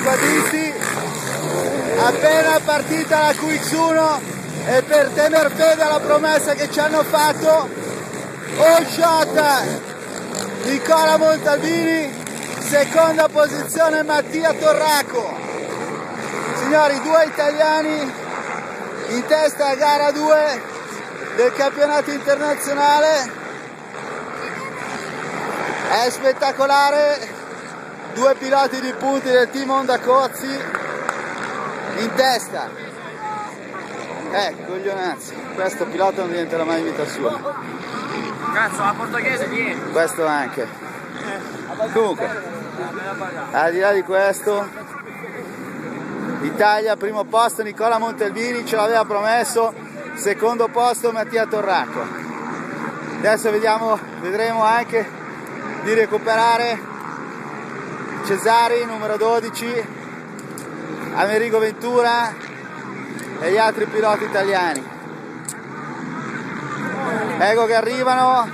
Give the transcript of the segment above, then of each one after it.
squadristi, appena partita la QX1 e per tener fede alla promessa che ci hanno fatto, all shot Nicola Montalbini, seconda posizione Mattia Torraco. Signori, due italiani in testa a gara 2 del campionato internazionale. È spettacolare, due piloti di punti del team Honda Cozzi in testa. Coglionazzi, questo pilota non diventerà mai in vita sua. Cazzo, la portoghese vieni. Questo anche. Comunque, al di là di questo, Italia primo posto Nicola Montalbini, ce l'aveva promesso, secondo posto Mattia Torraco. Adesso vedremo anche di recuperare Cesari numero 12, Amerigo Ventura e gli altri piloti italiani. Ecco che arrivano,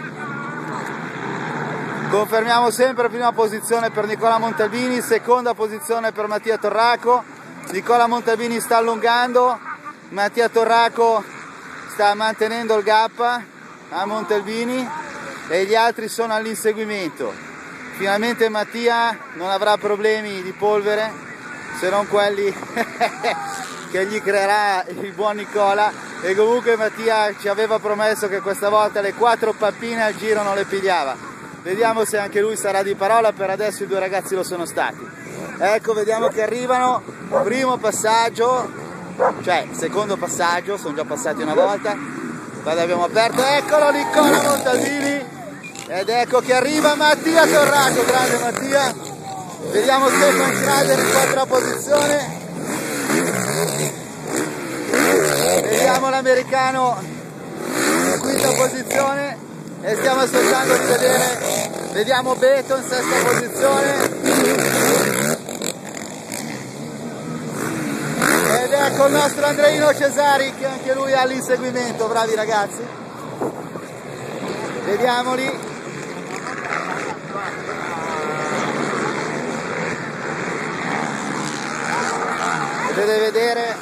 confermiamo sempre prima posizione per Nicola Montalbini, seconda posizione per Mattia Torraco. Nicola Montalbini sta allungando, Mattia Torraco sta mantenendo il gap a Montalbini e gli altri sono all'inseguimento. Finalmente Mattia non avrà problemi di polvere, se non quelli che gli creerà il buon Nicola. E comunque Mattia ci aveva promesso che questa volta le 4 pappine al giro non le pigliava. Vediamo se anche lui sarà di parola. Per adesso i due ragazzi lo sono stati. Ecco, vediamo che arrivano, primo passaggio, cioè secondo passaggio, sono già passati una volta. Guarda, abbiamo aperto, eccolo Nicola Montalbini, ed ecco che arriva Mattia Torraco, grande Mattia. Vediamo Stefan Schneider in quarta posizione, vediamo l'americano in quinta posizione e stiamo aspettando di vedere, vediamo Beto in sesta posizione. Ed ecco il nostro Andreino Cesari che anche lui è all'inseguimento, bravi ragazzi. Vediamoli. Potete vedere.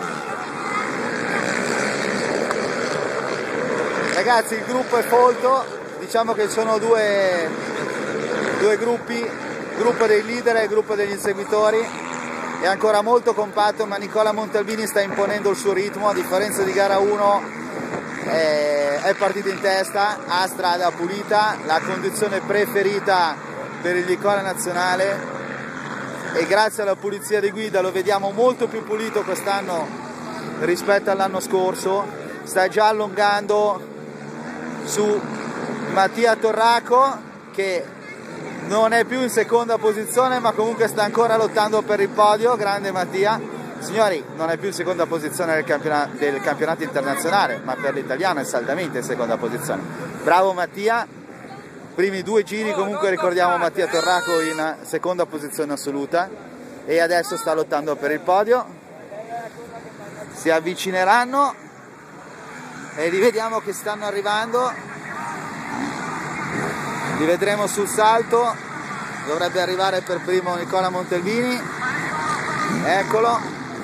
Ragazzi, il gruppo è folto, diciamo che sono due gruppi, il gruppo dei leader e il gruppo degli inseguitori. È ancora molto compatto, ma Nicola Montalbini sta imponendo il suo ritmo, a differenza di gara 1 è partito in testa, ha strada pulita, la condizione preferita per il Nicola nazionale, e grazie alla pulizia di guida lo vediamo molto più pulito quest'anno rispetto all'anno scorso. Sta già allungando su Mattia Torraco, che non è più in seconda posizione, ma comunque sta ancora lottando per il podio. Grande Mattia. Signori, non è più in seconda posizione del campionato internazionale, ma per l'italiano è saldamente in seconda posizione. Bravo Mattia. Primi 2 giri comunque ricordiamo Mattia Torraco in seconda posizione assoluta, e adesso sta lottando per il podio. Si avvicineranno e li vediamo che stanno arrivando. Li vedremo sul salto, dovrebbe arrivare per primo Nicola Montalbini, eccolo,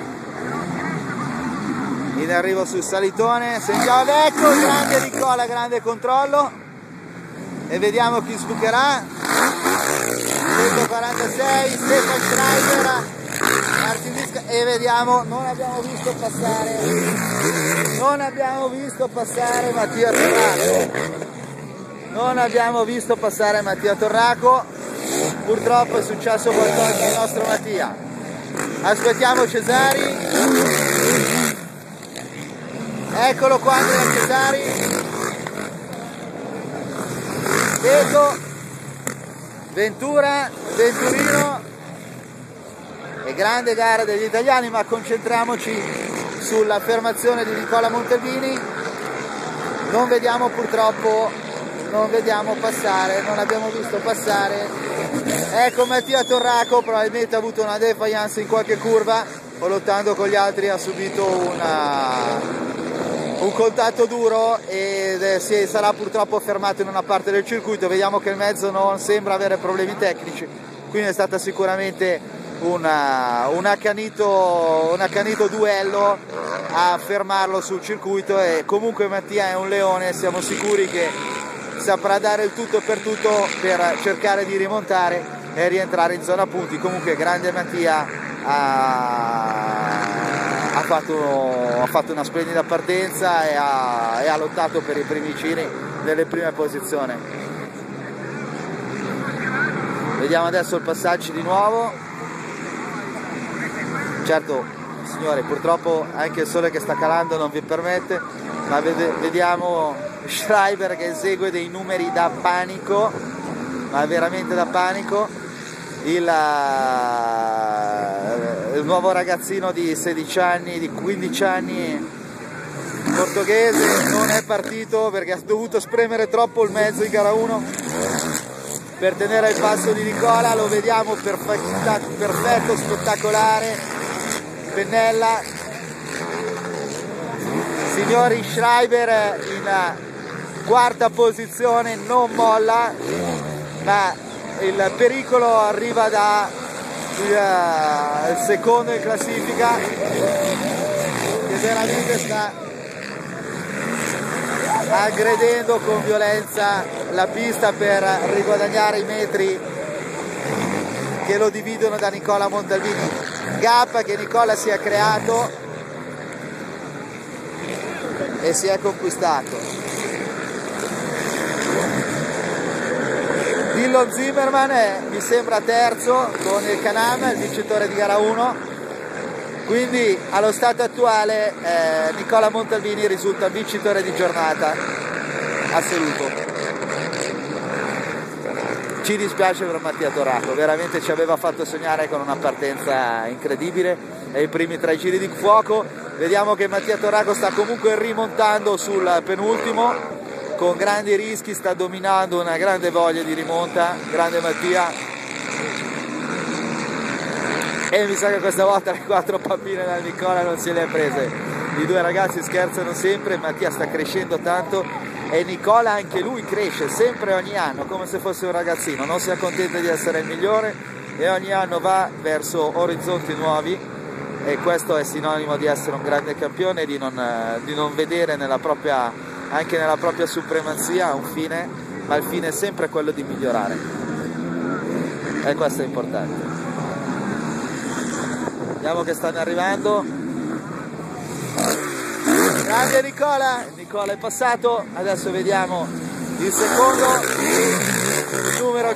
in arrivo sul salitone, sentiamo, ecco, grande Nicola, grande controllo, e vediamo chi sbucherà. 146, Stefan Schneider, Martin, e vediamo, non abbiamo visto passare Mattia Torraco. Non abbiamo visto passare Mattia Torraco, purtroppo è successo qualcosa al nostro Mattia. Aspettiamo Cesari, eccolo qua Andrea Cesari, Beto, Ventura, Venturino, e grande gara degli italiani, ma concentriamoci sull'affermazione di Nicola Montalbini. Non vediamo purtroppo, non abbiamo visto passare, ecco Mattia Torraco, probabilmente ha avuto una defiance in qualche curva, o lottando con gli altri ha subito un contatto duro e sarà purtroppo fermato in una parte del circuito. Vediamo che il mezzo non sembra avere problemi tecnici, quindi è stata sicuramente un accanito duello a fermarlo sul circuito, e comunque Mattia è un leone, siamo sicuri che saprà dare il tutto per tutto per cercare di rimontare e rientrare in zona punti. Comunque grande Mattia, ha fatto una splendida partenza e ha lottato per i primi giri nelle prime posizioni. Vediamo adesso il passaggio di nuovo. Certo signori, purtroppo anche il sole che sta calando non vi permette, ma vediamo Schreiber che esegue dei numeri da panico, ma veramente da panico. Il nuovo ragazzino di 16 anni, di 15 anni, portoghese, non è partito perché ha dovuto spremere troppo il mezzo in gara 1 per tenere il passo di Nicola. Lo vediamo perfetto, spettacolare, pennella. Signori, Schreiber in quarta posizione, non molla, ma il pericolo arriva da il secondo in classifica, che veramente sta aggredendo con violenza la pista per riguadagnare i metri che lo dividono da Nicola Montalbini. Gap che Nicola si è creato e si è conquistato. Dillon Zimmerman mi sembra terzo con il Can-Am, il vincitore di gara 1, quindi allo stato attuale Nicola Montalbini risulta vincitore di giornata assoluto. Ci dispiace per Mattia Torraco, veramente ci aveva fatto sognare con una partenza incredibile e i primi 3 giri di fuoco. Vediamo che Mattia Torraco sta comunque rimontando sul penultimo con grandi rischi, sta dominando, una grande voglia di rimonta, grande Mattia. E mi sa che questa volta le 4 pappine da Nicola non se le ha prese. I due ragazzi scherzano sempre, Mattia sta crescendo tanto e Nicola anche lui cresce sempre ogni anno come se fosse un ragazzino, non si accontenta di essere il migliore e ogni anno va verso orizzonti nuovi, e questo è sinonimo di essere un grande campione, di non vedere anche nella propria supremazia un fine, ma il fine è sempre quello di migliorare, e questo è importante. Vediamo che stanno arrivando. Grande Nicola è passato, adesso vediamo il secondo, il numero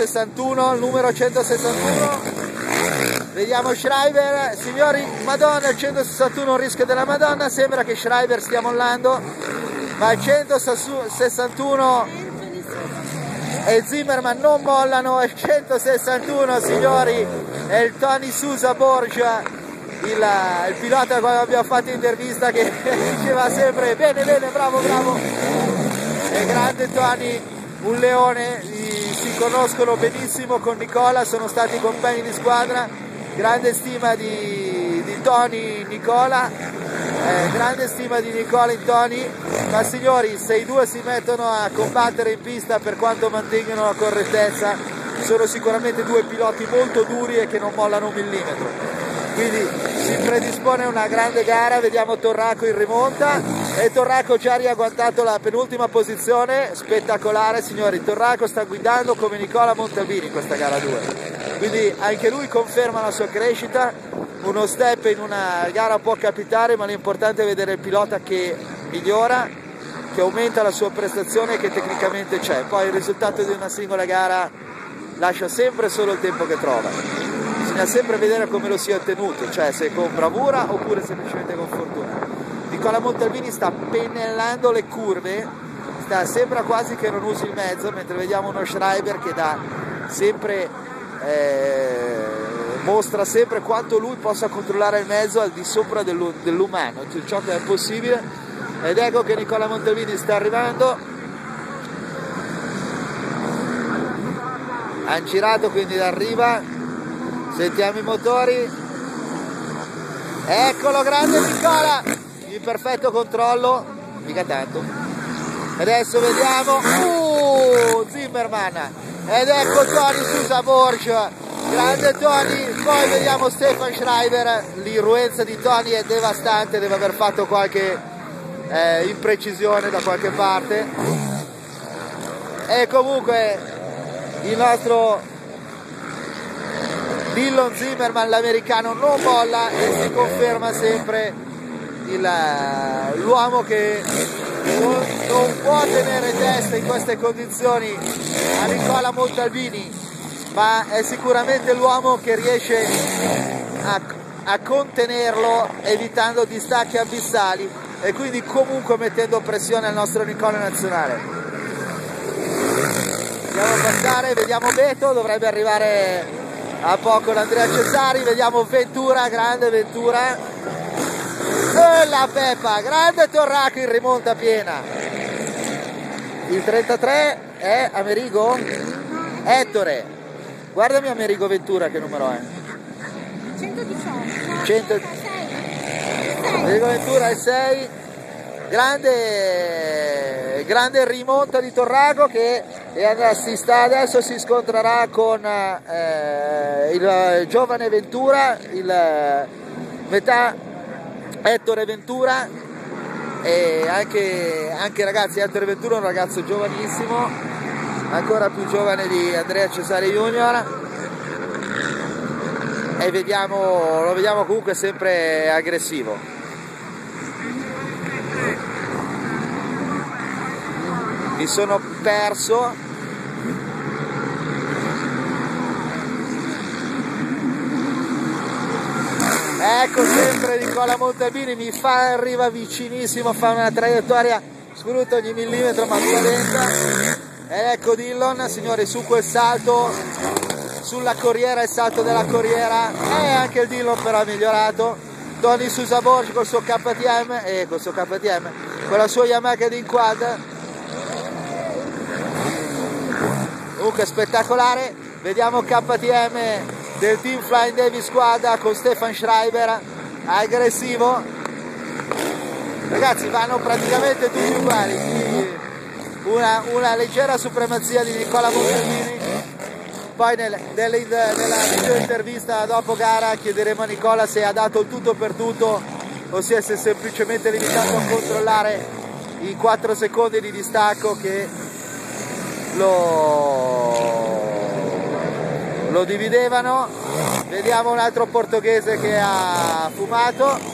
161, vediamo Schreiber. Signori, Madonna, il 161 un rischio della Madonna, sembra che Schreiber stia mollando, ma il 161 e Zimmerman non mollano. Il 161 signori è il Tony Sousa Borgia, il pilota che abbiamo fatto intervista, che diceva sempre bene, bravo, e grande Tony, un leone, si conoscono benissimo con Nicola, sono stati compagni di squadra, grande stima di Tony Nicola, grande stima di Nicola in Tony. Ma signori, se i due si mettono a combattere in pista, per quanto mantengono la correttezza, sono sicuramente due piloti molto duri e che non mollano un millimetro, quindi si predispone una grande gara. Vediamo Torraco in rimonta e Torraco già riagguantato la penultima posizione, spettacolare signori. Torraco sta guidando come Nicola Montalbini in questa gara 2, quindi anche lui conferma la sua crescita. Uno step in una gara può capitare, ma l'importante è vedere il pilota che migliora, che aumenta la sua prestazione e che tecnicamente c'è. Poi il risultato di una singola gara lascia sempre solo il tempo che trova, bisogna sempre vedere come lo si è ottenuto, cioè se con bravura oppure semplicemente con fortuna. Nicola Montalbini sta pennellando le curve, sembra quasi che non usi il mezzo, mentre vediamo uno Schreiber che dà sempre mostra sempre quanto lui possa controllare il mezzo al di sopra dell'umano, cioè ciò che è possibile. Ed ecco che Nicola Montalbini sta arrivando, ha girato quindi da riva, sentiamo i motori, eccolo grande Nicola, in perfetto controllo, mica tanto. Adesso vediamo Zimmerman, ed ecco Tony Sousa Borgia grande Tony. Poi vediamo Stefan Schreiber, l'irruenza di Tony è devastante, deve aver fatto qualche imprecisione da qualche parte, e comunque il nostro Dillon Zimmerman, l'americano, non molla e si conferma sempre l'uomo che non può tenere testa in queste condizioni a Nicola Montalbini, ma è sicuramente l'uomo che riesce a contenerlo evitando distacchi abissali e quindi comunque mettendo pressione al nostro Nicola nazionale. Andiamo a passare, vediamo Beto, dovrebbe arrivare a poco l'Andrea Cesari, vediamo Ventura, grande Ventura, e la Peppa, grande Torraco in rimonta piena. Il 33 è Amerigo? Ettore, guardami Amerigo Ventura che numero è? 118. Amerigo Ventura è 6, grande rimonta di Torraco che adesso si scontrerà con il giovane Ventura, il metà Ettore Ventura, e anche ragazzi, Ettore Ventura è un ragazzo giovanissimo, ancora più giovane di Andrea Cesari Junior, e lo vediamo comunque sempre aggressivo. Mi sono perso. Ecco sempre Nicola Montalbini, arriva vicinissimo, fa una traiettoria, sfrutta ogni millimetro ma spaventa. Ed ecco Dillon, signori, su quel salto, sulla corriera, il salto della corriera, e anche il Dillon però ha migliorato. Tony Susaborg col suo KTM, con la sua Yamaha di quad. Comunque spettacolare, vediamo KTM del Team Flying Davis Squad con Stefan Schreiber, aggressivo. Ragazzi, vanno praticamente tutti uguali, una leggera supremazia di Nicola Montalbini. Poi nella video intervista dopo gara chiederemo a Nicola se ha dato il tutto per tutto, ossia se è semplicemente limitato a controllare i 4 secondi di distacco che lo dividevano. Vediamo un altro portoghese che ha fumato.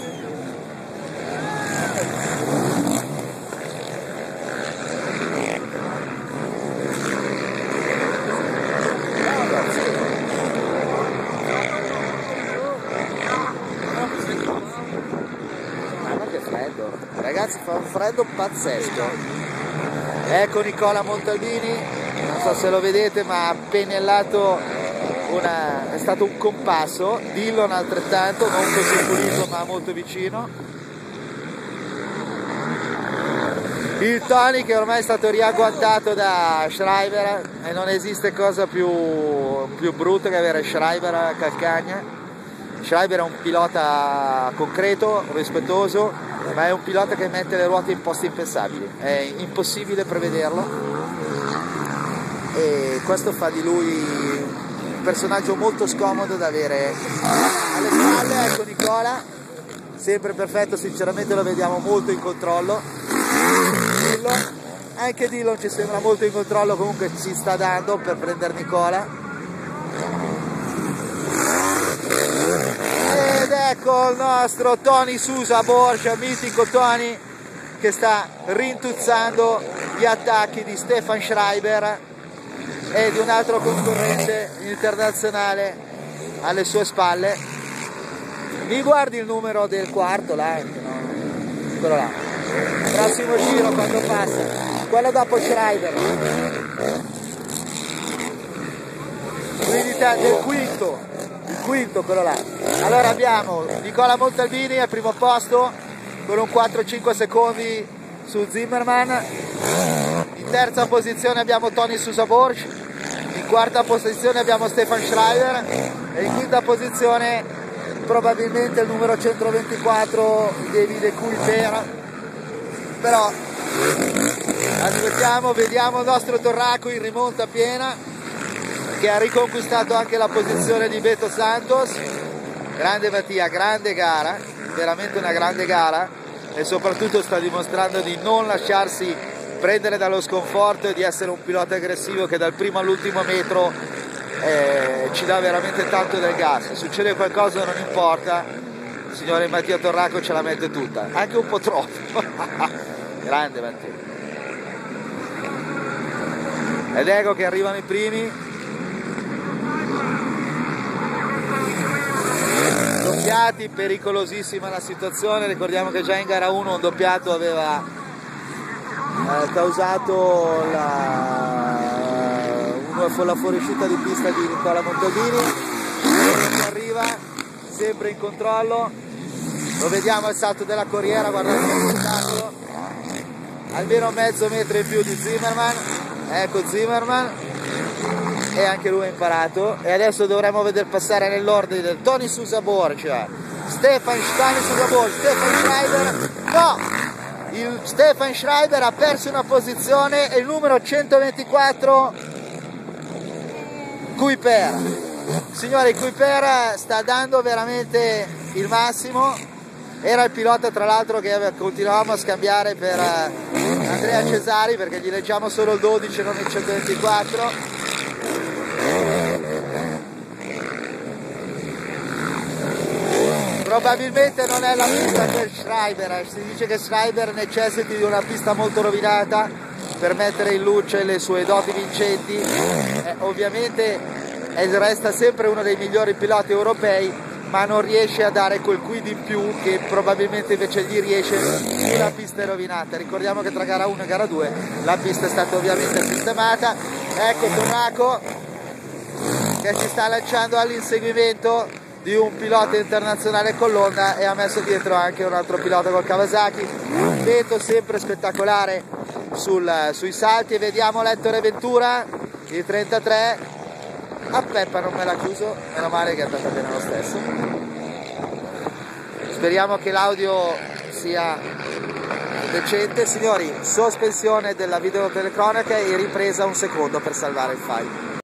Ma che freddo, ragazzi, fa un freddo pazzesco. Ecco Nicola Montalbini, non so se lo vedete ma ha pennellato è stato un compasso. Dillon altrettanto, non così pulito ma molto vicino. Il Tony che ormai è stato riagguantato da Schreiber e non esiste cosa più brutta che avere Schreiber a calcagna. Schreiber è un pilota concreto, rispettoso, ma è un pilota che mette le ruote in posti impensabili, è impossibile prevederlo, e questo fa di lui un personaggio molto scomodo da avere alle spalle. Ecco Nicola, sempre perfetto, sinceramente lo vediamo molto in controllo. Anche Dillon ci sembra molto in controllo, comunque ci sta dando per prendere Nicola. Ed ecco il nostro Tony Susaborg, mitico Tony, che sta rintuzzando gli attacchi di Stefan Schreiber e di un altro concorrente internazionale alle sue spalle. Mi guardi il numero del quarto là? No, quello là. Prossimo giro quando passa, quello dopo Schreiber. Quindi del quinto. Il quinto quello là. Allora abbiamo Nicola Montalbini al primo posto con un 4-5 secondi su Zimmerman. In terza posizione abbiamo Tony Susaborg, in quarta posizione abbiamo Stefan Schreiber e in quinta posizione probabilmente il numero 124 David Kuiper. Però aspettiamo, vediamo il nostro Torraco in rimonta piena che ha riconquistato anche la posizione di Beto Santos. Grande Mattia, grande gara, veramente una grande gara, e soprattutto sta dimostrando di non lasciarsi prendere dallo sconforto e di essere un pilota aggressivo che dal primo all'ultimo metro ci dà veramente tanto del gas. Se succede qualcosa non importa, il signore Mattia Torraco ce la mette tutta, anche un po' troppo. Grande Mattia. Ed ecco che arrivano i primi. Doppiati, pericolosissima la situazione. Ricordiamo che già in gara 1 un doppiato aveva causato la fuoriuscita di pista di Nicola Montadini. Arriva sempre in controllo, lo vediamo il salto della corriera, guardate il salto, almeno mezzo metro in più di Zimmerman. Ecco Zimmerman, e anche lui ha imparato, e adesso dovremmo vedere passare nell'ordine del Tony Susabor, cioè Stefan Schreiber. No, il Stefan Schreiber ha perso una posizione e il numero 124 Kuiper. Signori, Kuiper sta dando veramente il massimo. Era il pilota tra l'altro che continuavamo a scambiare per Andrea Cesari, perché gli leggiamo solo il 12 non il 124. Probabilmente non è la pista per Schreiber, si dice che Schreiber necessiti di una pista molto rovinata per mettere in luce le sue doti vincenti. Ovviamente resta sempre uno dei migliori piloti europei, ma non riesce a dare quel quid in più che probabilmente invece gli riesce sulla pista rovinata. Ricordiamo che tra gara 1 e gara 2 la pista è stata ovviamente sistemata. Ecco Torraco che si sta lanciando all'inseguimento di un pilota internazionale con l'Honda e ha messo dietro anche un altro pilota col Kawasaki. Beto sempre spettacolare sui salti, e vediamo l'Ettore Ventura, il 33. A Peppa non me l'ha chiuso, meno male che è andata bene lo stesso. Speriamo che l'audio sia decente. Signori, sospensione della videotelecronaca e ripresa un secondo per salvare il file.